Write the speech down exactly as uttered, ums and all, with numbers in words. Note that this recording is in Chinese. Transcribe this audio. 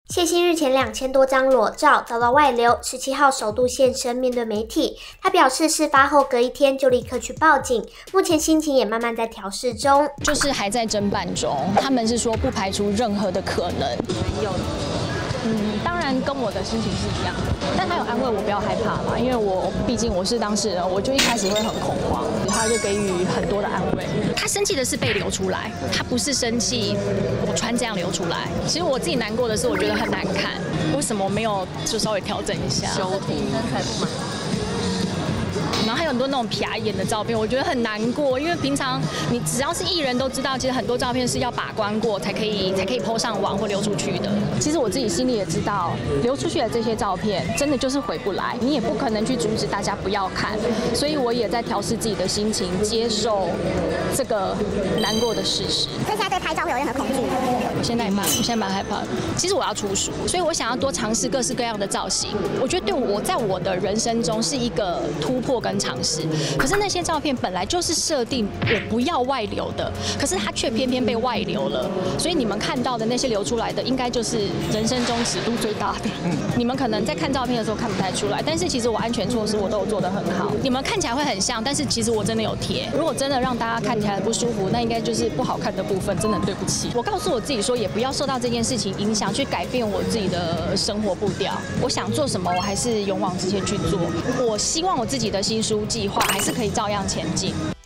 谢欣日前两千多张裸照遭到外流，十七号首度现身面对媒体。他表示，事发后隔一天就立刻去报警，目前心情也慢慢在调试中， 就是还在侦办中。他们是说不排除任何的可能。有，嗯，当然跟我的心情是一样的，但他有安慰我不要害怕嘛，因为我毕竟我是当事人，我就一开始会很恐慌，他就给予很多的安慰。他生气的是被流出来，他不是生气我穿这样流出来。其实我自己难过的是，我觉得很难看，为什么没有就稍微调整一下？修图身材不满。然后还有很多那种瞟眼的照片，我觉得很难过，因为平常你只要是艺人都知道，其实很多照片是要把关过才可以才可以 po 上网或流出去的。其实我自己心里也知道，流出去的这些照片真的就是回不来，你也不可能去阻止大家不要看，所以我也在调试自己的心情，接受这个难过的事实。 所以现在对拍照会有任何恐惧吗？ 我现在也蛮，我现在蛮害怕的。其实我要出书，所以我想要多尝试各式各样的造型。我觉得对我在我的人生中是一个突破跟尝试。可是那些照片本来就是设定我不要外流的，可是它却偏偏被外流了。所以你们看到的那些流出来的，应该就是人生中尺度最大的。你们可能在看照片的时候看不太出来，但是其实我安全措施我都有做得很好。你们看起来会很像，但是其实我真的有贴。如果真的让大家看起来不舒服，那应该就是不好看的部分，真的很对不起。我告诉我自己说，也不要受到这件事情影响，去改变我自己的生活步调。我想做什么，我还是勇往直前去做。我希望我自己的新书计划还是可以照样前进。